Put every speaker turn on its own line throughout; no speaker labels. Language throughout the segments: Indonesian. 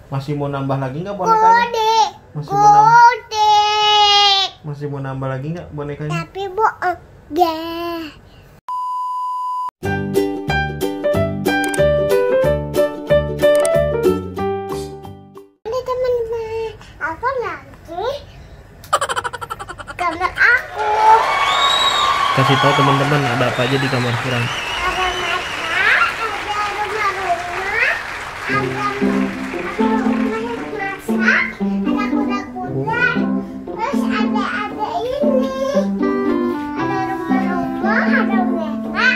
Masih mau nambah lagi nggak bonekanya? Masih mau nambah lagi nggak bonekanya?
Tapi bohong. Ini teman-teman, aku lagi kamar aku.
Kasih tahu teman-teman ada apa aja di kamar Kiran.
Ada mata, ada rumah-rumah, ada rumah yang masak, ada kuda-kuda, terus ada ini, ada rumah-rumah, ada meta,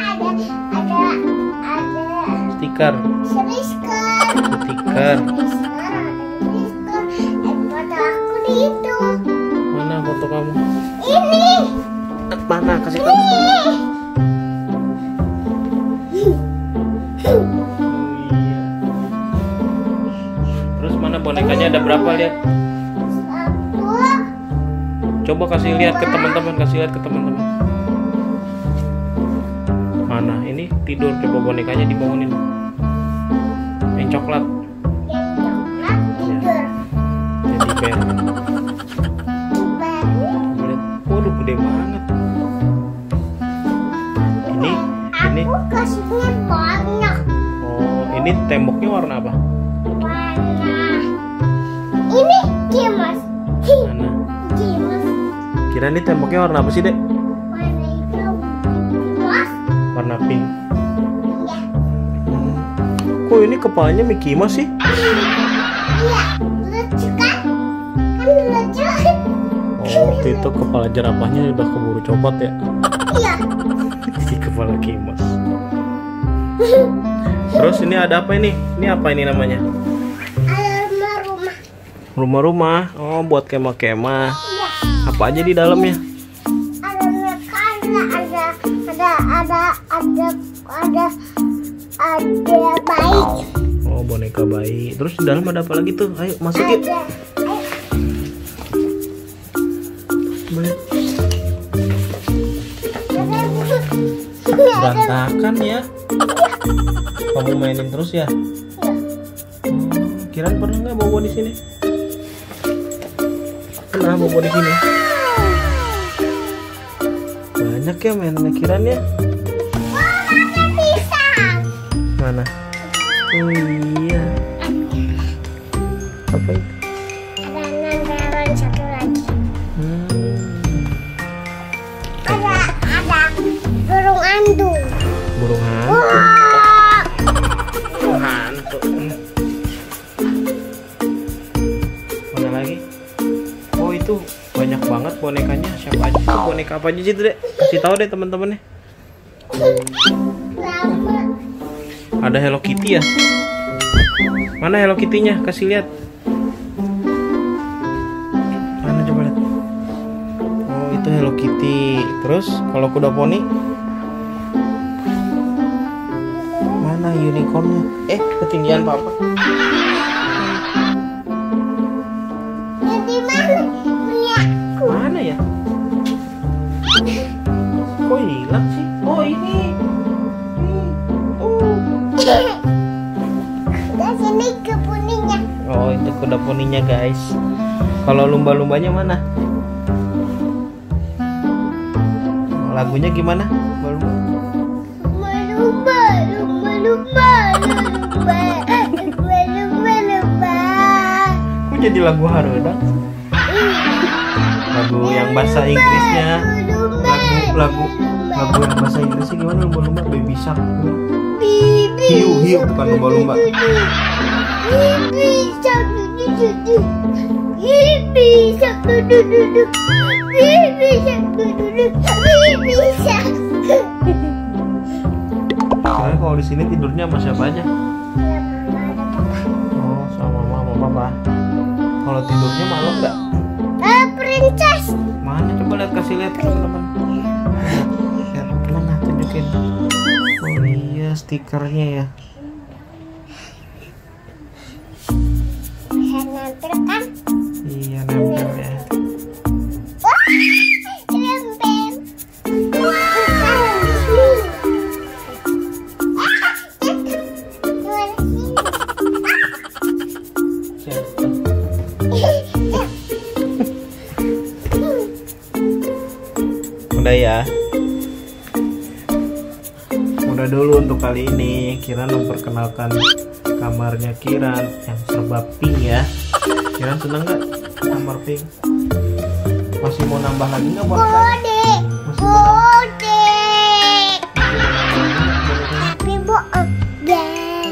ada
Stiker.
stiker, foto aku di itu.
Mana foto kamu?
Ini.
Mana? Kasih tahu. Oh, iya. Terus mana bonekanya ada berapa, lihat?
Satu.
Coba kasih lihat ke teman-teman, Mana? Ini tidur, coba bonekanya dibangunin. Yang coklat.
Yang coklat tidur.
Teddy bear.
Baru
Lihat. Waduh, gede banget. Ini.
aku kasihnya banyak.
Oh, ini temboknya warna apa?
Warna ini kimas.
Mana?
Kimas.
Kira ini temboknya warna apa sih, Dek?
Warna hijau. Kimas.
Warna pink.
Ya.
Kok ini kepalanya Mickey Mouse sih?
Iya. Lucu kan? Kan lucu.
Oh, waktu itu kepala jerapahnya udah keburu copot ya.
Iya.
Di kepala Mickey Mouse. Terus ini ada apa ini? Ini apa ini namanya?
Ada rumah.
Rumah-rumah. Oh, buat kemah-kemah.
Iya.
Apa aja di dalamnya?
Ada mekanik, ada bayi.
Oh, boneka bayi. Terus di dalam ada apa lagi tuh? Ayo masukin. Boleh. Berantakan ya. Kamu mainin terus ya? Kiran pernah nggak bobo di sini? Pernah bobo di sini? Banyak ya mainannya Kiran ya. Mana? Oh iya. Apa itu?
Ada nandaran satu lagi. Ada burung andung.
Burung hantu.
Wah.
Burung hantu. Mana lagi? Oh itu banyak banget bonekanya. Siapa aja tuh? Boneka apa aja sih tuh, Dek? Kasih tahu deh teman-teman nih.
Lama.
Ada Hello Kitty ya? Mana Hello Kitty-nya? Kasih lihat. Mana coba lihat. Oh, itu Hello Kitty. Terus kalau kuda poni? Mana unicorn-nya? Ketinggian papa.
Jadi mana punya aku?
Mana ya? Kok hilang sih? Oh, ini.
Udah sini ke poninya.
Oh, itu kuda poninya, guys. Kalau lumba-lumbanya mana? Lagunya gimana?
Lumba, lumba, lumba, lumba, lumba, lumba, lumba.
Kok jadi lagu Harudang? Lagu yang bahasa Inggrisnya. Lagu yang bahasa Inggrisnya gimana? Lumba-lumba, Baby Shark. Hiu, bukan lumba-lumba.
Baby shark, duduk. Baby shark, duduk. Baby shark, duduk. Baby shark.
Kira kalau di sini tidurnya sama siapa aja? Oh, sama mama, papa. Kalau tidurnya malam nggak?
Princess.
Mana coba lihat, kasih lihat teman-teman. Lihat, mana tunjukin. Oh iya, stikernya ya.
Bisa nempel kan?
Iya, nempel ya.
Wah, nempel.
udah ya. Udah dulu untuk kali ini. Kiran memperkenalkan kamarnya Kiran yang serba pink ya. Kiran seneng nggak kamar pink? Masih mau nambah lagi nggak buat Kiran?
Godek.
Masih mau nambah?
Tapi bohong. Ya.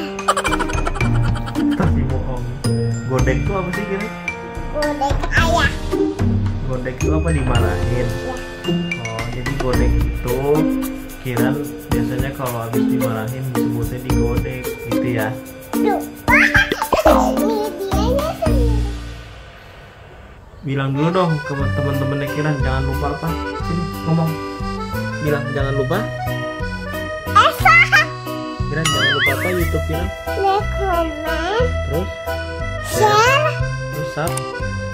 Tapi bohong. Godek itu apa sih Kiran?
Godek ayah.
Godek itu apa, dimarahin? Oh, jadi godek itu Kiran biasanya kalau habis dimarahin disebutnya digodek gitu ya.
Duh. Medianya tuh.
Bilang dulu dong ke teman-temannya Kiran, jangan lupa apa? Sini ngomong. Bilang jangan lupa.
Esa.
Kiran jangan lupa apa YouTube Kiran?
Like, comment,
Terus
share,
terus